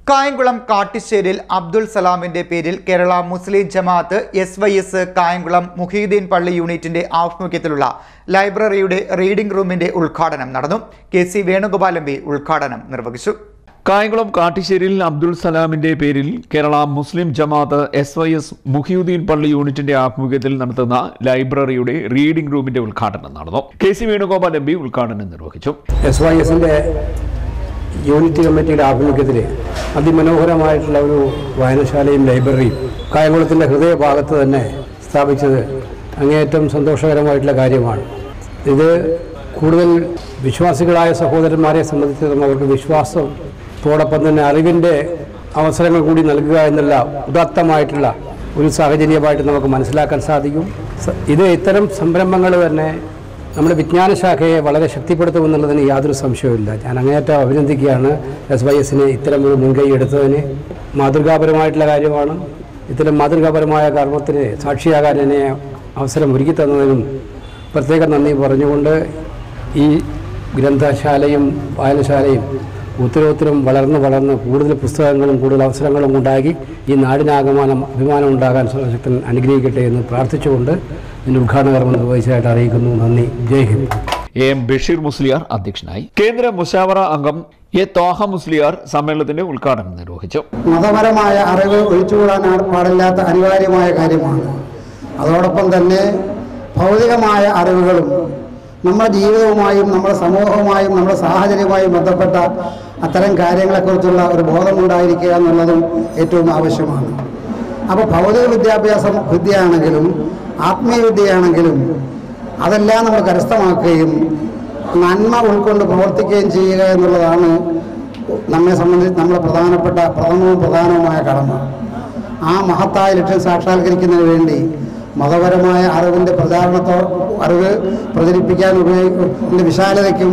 കായംകുളം കാട്ടിശ്ശേരിൽ അബ്ദുൽ സലാമിന്റെ പേരിൽ കേരള മുസ്ലിം ജമാഅത്ത് SYS കായംകുളം മുഹീദ്ദീൻ പള്ളി യൂണിറ്റിന്റെ ആഭിമുഖ്യത്തിലുള്ള ലൈബ്രറിയുടെ റീഡിംഗ് റൂമിന്റെ ഉദ്ഘാടനം നടന്നു. KC വേണുഗോപാൽ MP ഉദ്ഘാടനം നിർവഹിച്ചു. കായംകുളം കാട്ടിശ്ശേരിയിൽ അബ്ദുൽ സലാമിന്റെ പേരിൽ കേരള മുസ്ലിം ജമാഅത്ത് SYS മുഹീദ്ദീൻ പള്ളി യൂണിറ്റിന്റെ ആഭിമുഖ്യത്തിൽ നടത്തുന്ന ലൈബ്രറിയുടെ റീഡിംഗ് റൂമിന്റെ ഉദ്ഘാടനം നടന്നു. KC വേണുഗോപാൽ MP ഉദ്ഘാടനം നിർവഹിച്ചു. SYSന്റെ യൂണിറ്റ് കമ്മിറ്റിയുടെ ആഭിമുഖ്യത്തിൽ അതിമനോഹരമായിട്ടുള്ള ഒരു വായനശാലയും ലൈബ്രറിയും കായംകുളത്തിൻ്റെ ഹൃദയഭാഗത്ത് തന്നെ സ്ഥാപിച്ചത് അങ്ങേയറ്റം സന്തോഷകരമായിട്ടുള്ള കാര്യമാണ്. ഇത് കൂടുതൽ വിശ്വാസികളായ സഹോദരന്മാരെ സംബന്ധിച്ചിടത്തോളം അവർക്ക് വിശ്വാസത്തോടൊപ്പം തന്നെ അറിവിൻ്റെ അവസരങ്ങൾ കൂടി നൽകുക എന്നുള്ള ഉദാത്തമായിട്ടുള്ള ഒരു സാഹചര്യമായിട്ട് നമുക്ക് മനസ്സിലാക്കാൻ സാധിക്കും. ഇത് ഇത്തരം സംരംഭങ്ങൾ തന്നെ നമ്മുടെ വിജ്ഞാന ശാഖയെ വളരെ ശക്തിപ്പെടുത്തുമെന്നുള്ളതിന് യാതൊരു സംശയവുമില്ല. ഞാൻ അങ്ങേയറ്റം അഭിനന്ദിക്കുകയാണ് SYSനെ ഇത്തരം ഒരു മുൻകൈ എടുത്തതിന്. മാതൃകാപരമായിട്ടുള്ള കാര്യമാണ്. ഇത്തരം മാതൃകാപരമായ കർമ്മത്തിന് സാക്ഷിയാകാൻ എന്നെ അവസരം ഒരുക്കി തന്നതിനും പ്രത്യേകം നന്ദി പറഞ്ഞുകൊണ്ട് ഈ ഗ്രന്ഥശാലയും വായനശാലയും ഉത്തരോത്തരം വളർന്ന് കൂടുതൽ പുസ്തകങ്ങളും കൂടുതൽ അവസരങ്ങളും ഉണ്ടാക്കി ഈ നാടിനാകമാനം അഭിമാനം ഉണ്ടാകാൻ സർവശക്തൻ അനുഗ്രഹിക്കട്ടെ എന്ന് പ്രാർത്ഥിച്ചുകൊണ്ട് ഇതിൻ്റെ ഉദ്ഘാടന കർമ്മം നിർവഹിച്ചതായിട്ട് അറിയിക്കുന്നു. നന്ദി. ജയ് ഹിന്ദ്. AM ബഷീർ മുസ്ലിയാർ അധ്യക്ഷനായി. കേന്ദ്ര മുശാവറ അംഗം A തോഹ മുസ്ലിയാർ സമ്മേളനത്തിന്റെ ഉദ്ഘാടനം നിർവഹിച്ചു. മതപരമായ അറിവ് ഒഴിച്ചുകൂടാൻ പാടില്ലാത്ത അനിവാര്യമായ കാര്യമാണ്. അതോടൊപ്പം തന്നെ ഭൗതികമായ അറിവുകളും നമ്മുടെ ജീവിതവുമായും നമ്മുടെ സമൂഹവുമായും നമ്മുടെ സാഹചര്യവുമായും ബന്ധപ്പെട്ട അത്തരം കാര്യങ്ങളെക്കുറിച്ചുള്ള ഒരു ബോധമുണ്ടായിരിക്കുക എന്നുള്ളതും ഏറ്റവും ആവശ്യമാണ്. അപ്പോൾ ഭൗതിക വിദ്യയാണെങ്കിലും ആത്മീയ വിദ്യയാണെങ്കിലും അതെല്ലാം നമ്മൾ കരസ്ഥമാക്കുകയും നന്മ ഉൾക്കൊണ്ട് പ്രവർത്തിക്കുകയും ചെയ്യുക എന്നുള്ളതാണ് നമ്മെ സംബന്ധിച്ച് നമ്മളെ പ്രധാനവുമായ കടമ. ആ മഹത്തായ ലക്ഷ്യം സാക്ഷാത്കരിക്കുന്നതിന് വേണ്ടി മതപരമായ അറിവിൻ്റെ അറിവ് പ്രചരിപ്പിക്കാൻ ഉപയോഗിക്കുന്ന വിശാലതയ്ക്കും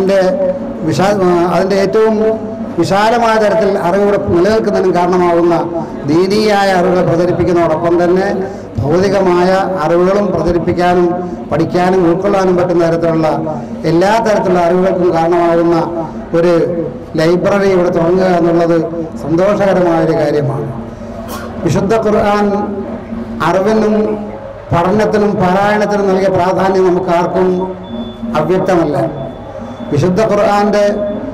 അതിൻ്റെ ഏറ്റവും വിശാലമായ തരത്തിൽ അറിവുകൾ നിലനിൽക്കുന്നതിനും കാരണമാകുന്ന ദീനീയായ അറിവുകൾ പ്രചരിപ്പിക്കുന്നതോടൊപ്പം തന്നെ ഭൗതികമായ അറിവുകളും പ്രചരിപ്പിക്കാനും പഠിക്കാനും ഉൾക്കൊള്ളാനും പറ്റുന്ന തരത്തിലുള്ള എല്ലാ തരത്തിലുള്ള അറിവുകൾക്കും കാരണമാകുന്ന ഒരു ലൈബ്രറി ഇവിടെ തുടങ്ങുക എന്നുള്ളത് സന്തോഷകരമായൊരു കാര്യമാണ്. വിശുദ്ധ ഖുർആൻ അറിവിനും പഠനത്തിനും പാരായണത്തിനും നൽകിയ പ്രാധാന്യം നമുക്ക് ആർക്കും അവ്യക്തമല്ല. വിശുദ്ധ ഖുർആന്റെ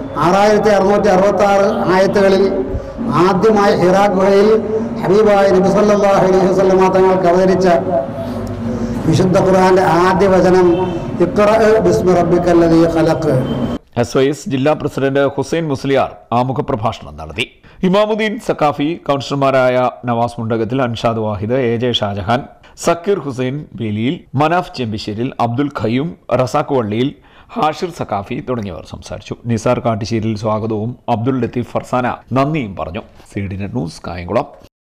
6666 ആയത്തുകളിൽ ആദ്യമായി ഹിറാ ഗുഹയിൽ ഹബീബായ നബി സല്ലല്ലാഹു അലൈഹി വസല്ലം തങ്ങൾക്ക് അവതരിച്ച വിശുദ്ധ ഖുർആന്റെ ആദ്യ വചനം ഇഖ്റഅ ബിസ്മി റബ്ബിക്കല്ലദീ ഖലഖ്. SYS ജില്ലാ പ്രസിഡന്റ് ഹുസൈൻ മുസ്ലിയാർ ആമുഖ പ്രഭാഷണം നടത്തി. ഇമാമുദ്ദീൻ സഖാഫി, കൗൺസിലർമാരായ നവാസ് മുണ്ടകത്തിൽ, അൻഷാദ് വാഹിദ്, AJ ഷാജഹാൻ, സക്കീർ ഹുസൈൻ വേലിയിൽ, മനാഫ് ചെമ്പിശ്ശേരിൽ, അബ്ദുൽ ഖയ്യൂം, റസാഖ് വള്ളിയിൽ, ഹാഷിർ സഖാഫി തുടങ്ങിയവർ സംസാരിച്ചു. നിസാർ കാട്ടിശ്ശേരിൽ സ്വാഗതവും അബ്ദുൽ ലത്തീഫ് ഫർസാന നന്ദിയും പറഞ്ഞു. CDNet news Kayamkulam.